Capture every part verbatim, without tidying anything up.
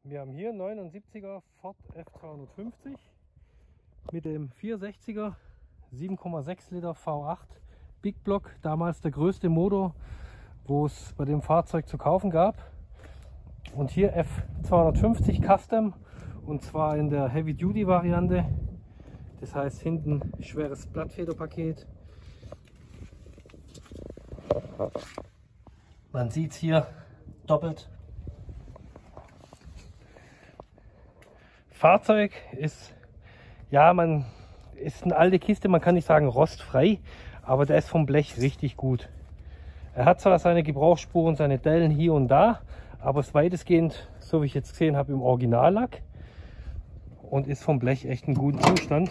Wir haben hier einen neunundsiebziger Ford F zweihundertfünfzig mit dem vierhundertsechziger sieben Komma sechs Liter V acht Big Block, damals der größte Motor, wo es bei dem Fahrzeug zu kaufen gab. Und hier F zweihundertfünfzig Custom, und zwar in der Heavy Duty Variante. Das heißt hinten schweres Blattfederpaket. Man sieht es hier doppelt. Fahrzeug ist, ja, man ist eine alte Kiste, man kann nicht sagen rostfrei, aber der ist vom Blech richtig gut. Er hat zwar seine Gebrauchsspuren, seine Dellen hier und da, aber ist weitestgehend, so wie ich jetzt gesehen habe, im Originallack und ist vom Blech echt in gutem Zustand.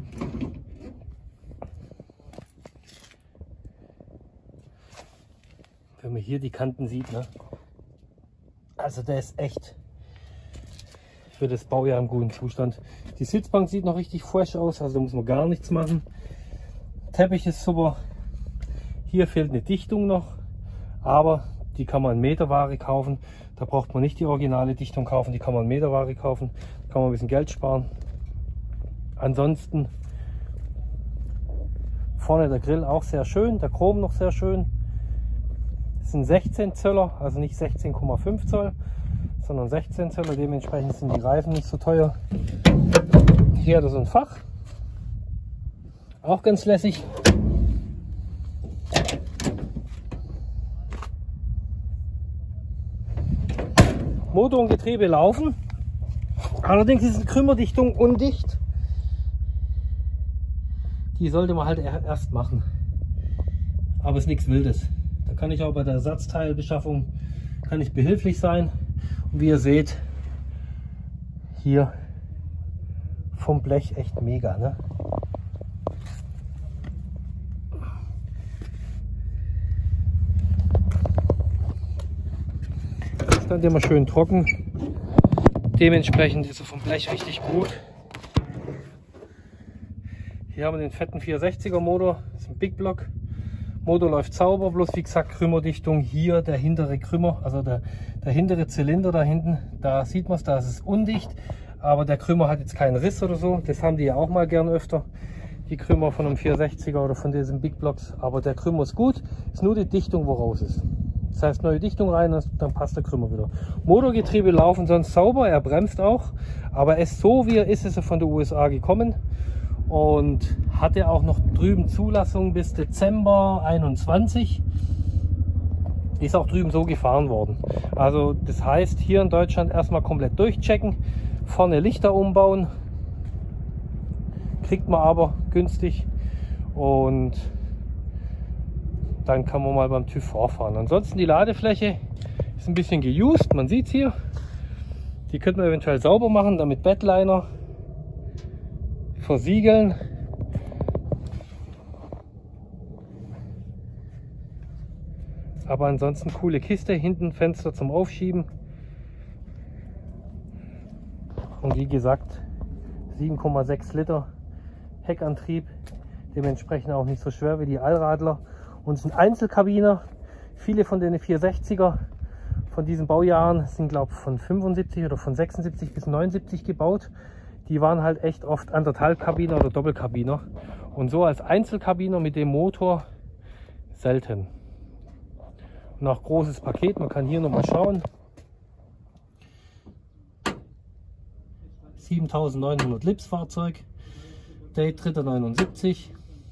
Wenn man hier die Kanten sieht, ne? Also der ist echt für das Baujahr im guten Zustand. Die Sitzbank sieht noch richtig fresh aus, also da muss man gar nichts machen. Teppich ist super. Hier fehlt eine Dichtung noch, aber die kann man in Meterware kaufen. Da braucht man nicht die originale Dichtung kaufen, die kann man in Meterware kaufen. Da kann man ein bisschen Geld sparen. Ansonsten vorne der Grill auch sehr schön, der Chrom noch sehr schön. Das sind sechzehn Zöller, also nicht sechzehn Komma fünf Zoll, sondern sechzehn Zöller. Dementsprechend sind die Reifen nicht so teuer. Hier hat er so ein Fach, auch ganz lässig. Motor und Getriebe laufen, allerdings ist die Krümmerdichtung undicht. Die sollte man halt erst machen, aber es ist nichts Wildes. Da kann ich auch bei der Ersatzteilbeschaffung kann ich behilflich sein. Und wie ihr seht, hier vom Blech echt mega, ne? Der stand immer schön trocken. Dementsprechend ist er vom Blech richtig gut. Hier haben wir den fetten vierhundertsechziger Motor, das ist ein Big Block. Motor läuft sauber, bloß wie gesagt Krümmerdichtung. Hier der hintere Krümmer, also der, der hintere Zylinder da hinten, da sieht man es, da ist es undicht. Aber der Krümmer hat jetzt keinen Riss oder so. Das haben die ja auch mal gern öfter, die Krümmer von einem vierhundertsechziger oder von diesen Big Blocks. Aber der Krümmer ist gut, ist nur die Dichtung, wo raus ist. Das heißt, neue Dichtung rein, dann passt der Krümmer wieder. Motorgetriebe laufen sonst sauber, er bremst auch. Aber er ist so wie er ist, ist er von den U S A gekommen. Und hatte auch noch drüben Zulassung bis Dezember einundzwanzig. Ist auch drüben so gefahren worden. Also das heißt, hier in Deutschland erstmal komplett durchchecken, vorne Lichter umbauen, kriegt man aber günstig, und dann kann man mal beim TÜV vorfahren. Ansonsten die Ladefläche ist ein bisschen geused, man sieht es hier. Die könnte man eventuell sauber machen, damit Bedliner versiegeln. Aber ansonsten coole Kiste, hinten Fenster zum Aufschieben. Und wie gesagt, sieben Komma sechs Liter Heckantrieb, dementsprechend auch nicht so schwer wie die Allradler. Und es sind Einzelkabiner. Viele von den vierhundertsechziger von diesen Baujahren sind, glaube ich, von fünfundsiebzig oder von sechsundsiebzig bis neunundsiebzig gebaut. Die waren halt echt oft anderthalb-Kabiner oder Doppelkabiner. Und so als Einzelkabiner mit dem Motor selten. Und auch großes Paket, man kann hier nochmal schauen. siebentausendneunhundert Lips Fahrzeug. Date dritter neunundsiebzig.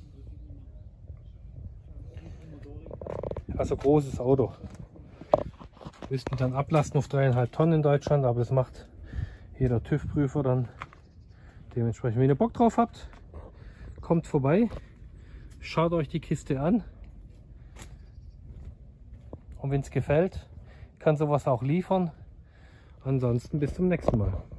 Also großes Auto. Müssten dann ablasten auf dreieinhalb Tonnen in Deutschland, aber das macht jeder TÜV-Prüfer dann. Dementsprechend, wenn ihr Bock drauf habt, kommt vorbei, schaut euch die Kiste an, und wenn es gefällt, kann sowas auch liefern. Ansonsten bis zum nächsten Mal.